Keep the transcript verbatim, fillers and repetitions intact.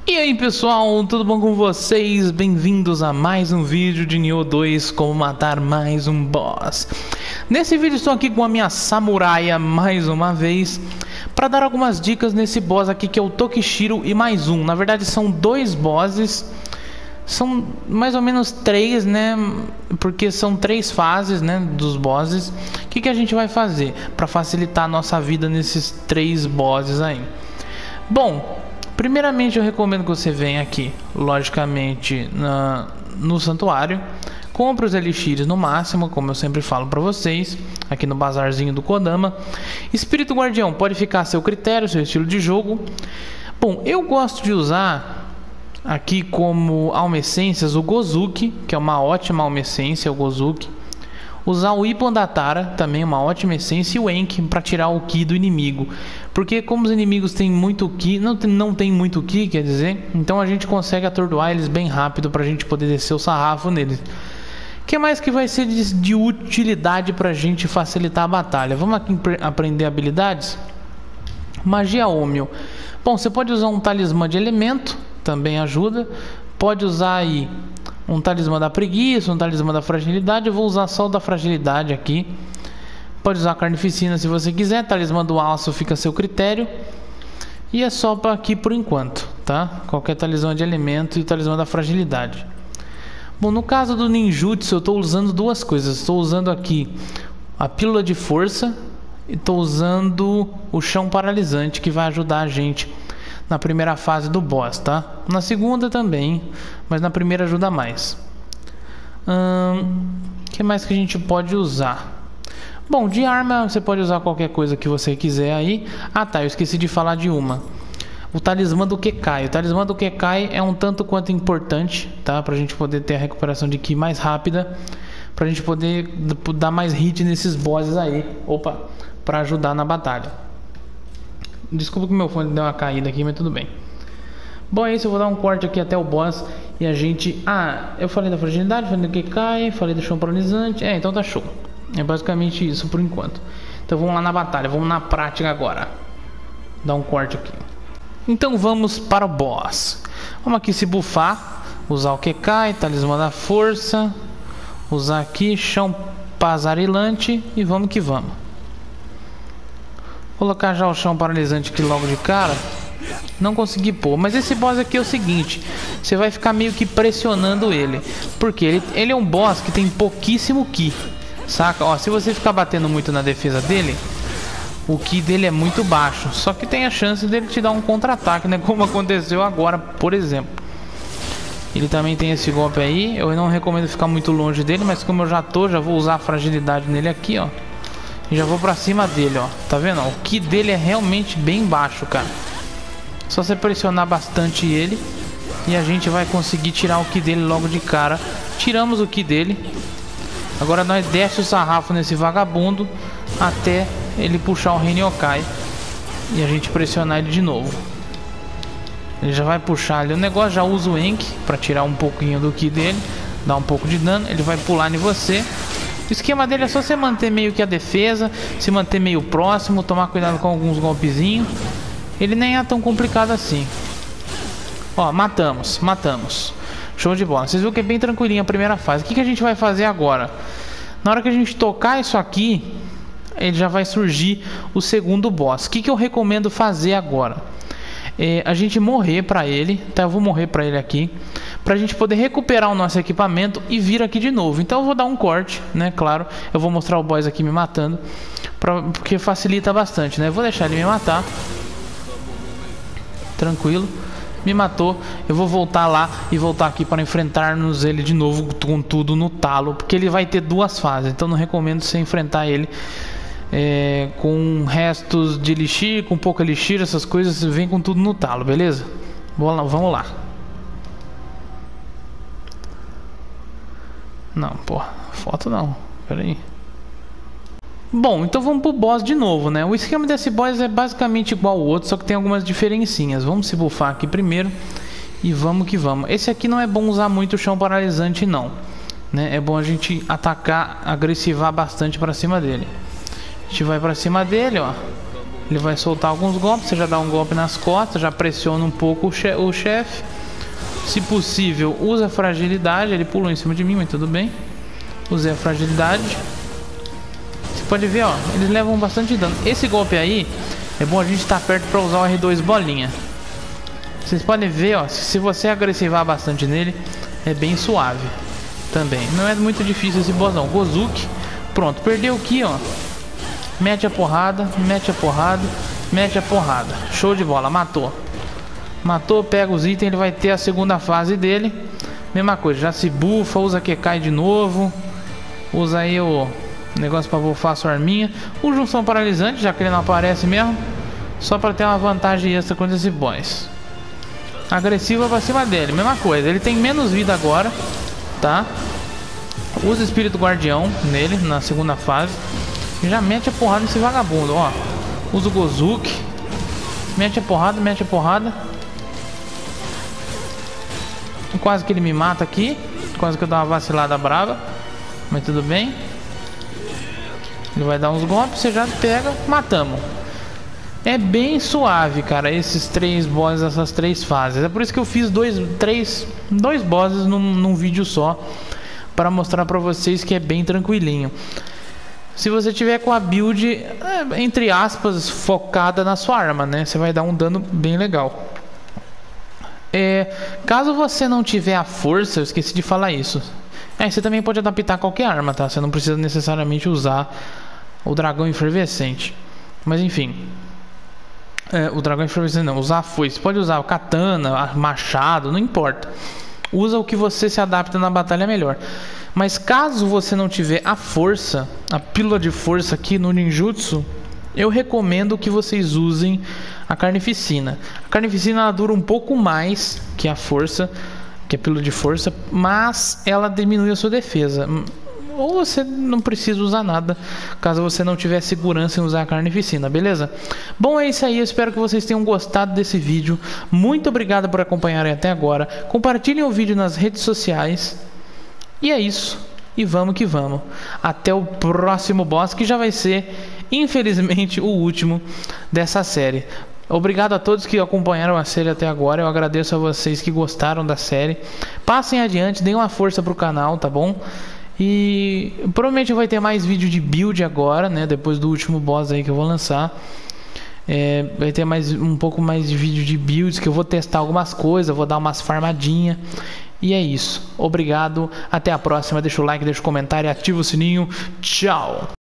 E aí pessoal, tudo bom com vocês? Bem-vindos a mais um vídeo de Nioh dois, como matar mais um boss. Nesse vídeo estou aqui com a minha Samuraia mais uma vez, para dar algumas dicas nesse boss aqui que é o Tokishiro e mais um. Na verdade são dois bosses, são mais ou menos três, né? Porque são três fases, né, dos bosses. O que, que a gente vai fazer para facilitar a nossa vida nesses três bosses aí? Bom, primeiramente eu recomendo que você venha aqui, logicamente, na, no santuário. Compre os elixires no máximo, como eu sempre falo para vocês, aqui no bazarzinho do Kodama. Espírito Guardião pode ficar a seu critério, seu estilo de jogo. Bom, eu gosto de usar aqui como alma essências o Gozuki, que é uma ótima alma essência, o Gozuki. Usar o Ipondatara, também uma ótima essência, e o Enki para tirar o Ki do inimigo. Porque como os inimigos têm muito Ki, não tem, não tem muito Ki, quer dizer, então a gente consegue atordoar eles bem rápido para a gente poder descer o sarrafo neles. O que mais que vai ser de, de utilidade para a gente facilitar a batalha? Vamos aqui aprender habilidades? Magia Ômio. Bom, você pode usar um talismã de elemento, também ajuda. Pode usar aí um talismã da preguiça, um talismã da fragilidade. Eu vou usar só o da fragilidade aqui. Pode usar a carnificina se você quiser. Talismã do aço fica a seu critério. E é só para aqui por enquanto, tá? Qualquer talismã de elemento e talismã da fragilidade. Bom, no caso do ninjutsu eu estou usando duas coisas. Estou usando aqui a pílula de força e estou usando o chão paralisante, que vai ajudar a gente na primeira fase do boss, tá? Na segunda também, mas na primeira ajuda mais. Hum, que mais que a gente pode usar? Bom, de arma você pode usar qualquer coisa que você quiser aí. Ah tá, eu esqueci de falar de uma. O talismã do Kekai. O talismã do Kekai é um tanto quanto importante, tá? Pra gente poder ter a recuperação de Ki mais rápida, pra gente poder dar mais hit nesses bosses aí. Opa, pra ajudar na batalha. Desculpa que meu fone deu uma caída aqui, mas tudo bem. Bom, é isso, eu vou dar um corte aqui até o boss e a gente... Ah, eu falei da fragilidade, falei do Kekai, falei do chão paralisante. É, então tá show. É basicamente isso por enquanto. Então vamos lá na batalha, vamos na prática agora. Dar um corte aqui. Então vamos para o boss. Vamos aqui se bufar, usar o Kekai, talismã da força, usar aqui chão pazarilante e vamos que vamos. Colocar já o chão paralisante aqui logo de cara. Não consegui pôr, mas esse boss aqui é o seguinte, você vai ficar meio que pressionando ele, porque ele, ele é um boss que tem pouquíssimo Ki, saca? Ó, se você ficar batendo muito na defesa dele, o Ki dele é muito baixo, só que tem a chance dele te dar um contra-ataque, né? Como aconteceu agora, por exemplo. Ele também tem esse golpe aí, eu não recomendo ficar muito longe dele, mas como eu já tô, já vou usar a fragilidade nele aqui, ó. E já vou pra cima dele, ó. Tá vendo? O Ki dele é realmente bem baixo, cara. Só você pressionar bastante ele e a gente vai conseguir tirar o Ki dele logo de cara. Tiramos o Ki dele. Agora nós desce o sarrafo nesse vagabundo até ele puxar o Renyokai e a gente pressionar ele de novo. Ele já vai puxar ali o negócio, já usa o Enki pra tirar um pouquinho do Ki dele, dar um pouco de dano. Ele vai pular em você. O esquema dele é só você manter meio que a defesa, se manter meio próximo, tomar cuidado com alguns golpezinhos. Ele nem é tão complicado assim. Ó, matamos, matamos. Show de bola. Vocês viram que é bem tranquilinho a primeira fase. O que, que a gente vai fazer agora? Na hora que a gente tocar isso aqui, ele já vai surgir o segundo boss. O que, que eu recomendo fazer agora? É a gente morrer pra ele, tá? Eu vou morrer pra ele aqui, pra gente poder recuperar o nosso equipamento e vir aqui de novo. Então eu vou dar um corte, né? Claro, eu vou mostrar o boss aqui me matando, pra, porque facilita bastante, né? Eu vou deixar ele me matar. Tranquilo. Me matou. Eu vou voltar lá e voltar aqui para enfrentarmos ele de novo com tudo no talo, porque ele vai ter duas fases. Então não recomendo você enfrentar ele É, com restos de elixir, com pouco elixir, essas coisas, vem com tudo no talo, beleza? Vamos lá, vamos lá. Não, porra, foto não, pera aí. Bom, então vamos pro boss de novo, né? O esquema desse boss é basicamente igual ao outro, só que tem algumas diferencinhas. Vamos se bufar aqui primeiro e vamos que vamos. Esse aqui não é bom usar muito o chão paralisante não, né? É bom a gente atacar, agressivar bastante pra cima dele. A gente vai pra cima dele, ó. Ele vai soltar alguns golpes, você já dá um golpe nas costas, já pressiona um pouco o, che o chefe. Se possível, usa fragilidade. Ele pulou em cima de mim, mas tudo bem. Usei a fragilidade. Você pode ver, ó, eles levam bastante dano. Esse golpe aí, é bom a gente estar perto para usar o R dois bolinha. Vocês podem ver, ó, se você agressivar bastante nele, é bem suave também. Não é muito difícil esse boss não. Gozuki, pronto, perdeu aqui, ó. Mete a porrada, mete a porrada, mete a porrada. Show de bola, matou. Matou, pega os itens, ele vai ter a segunda fase dele. Mesma coisa, já se bufa, usa que cai de novo. Usa aí o negócio para bufar a sua arminha. O junção paralisante, já que ele não aparece mesmo. Só para ter uma vantagem extra contra esse boss. Agressiva pra cima dele, mesma coisa. Ele tem menos vida agora, tá? Usa espírito guardião nele, na segunda fase. E já mete a porrada nesse vagabundo, ó. Usa o Gozuki. Mete a porrada, mete a porrada. Quase que ele me mata aqui. Quase que eu dou uma vacilada brava. Mas tudo bem. Ele vai dar uns golpes, você já pega, matamos. É bem suave, cara, esses três bosses, essas três fases. É por isso que eu fiz dois, três, dois bosses num, num vídeo só, para mostrar pra vocês que é bem tranquilinho. Se você tiver com a build, é, entre aspas, focada na sua arma, né? Você vai dar um dano bem legal. É, caso você não tiver a força, eu esqueci de falar isso. É, você também pode adaptar qualquer arma, tá? Você não precisa necessariamente usar o dragão efervescente. Mas enfim, é, o dragão efervescente não, usar a foice. Você pode usar o katana, machado, não importa. Usa o que você se adapta na batalha melhor. Mas caso você não tiver a força, a pílula de força aqui no ninjutsu, eu recomendo que vocês usem a carnificina. A carnificina ela dura um pouco mais que a força, que a pílula de força, mas ela diminui a sua defesa. Ou você não precisa usar nada, caso você não tiver segurança em usar a carnificina, beleza? Bom, é isso aí, eu espero que vocês tenham gostado desse vídeo. Muito obrigado por acompanharem até agora. Compartilhem o vídeo nas redes sociais. E é isso, e vamos que vamos. Até o próximo boss, que já vai ser, infelizmente, o último dessa série. Obrigado a todos que acompanharam a série até agora. Eu agradeço a vocês que gostaram da série. Passem adiante, deem uma força pro canal, tá bom? E provavelmente vai ter mais vídeo de build agora, né? Depois do último boss aí que eu vou lançar. É, vai ter mais, um pouco mais de vídeo de builds, que eu vou testar algumas coisas, vou dar umas farmadinhas. E é isso. Obrigado. Até a próxima. Deixa o like, deixa o comentário, ativa o sininho. Tchau.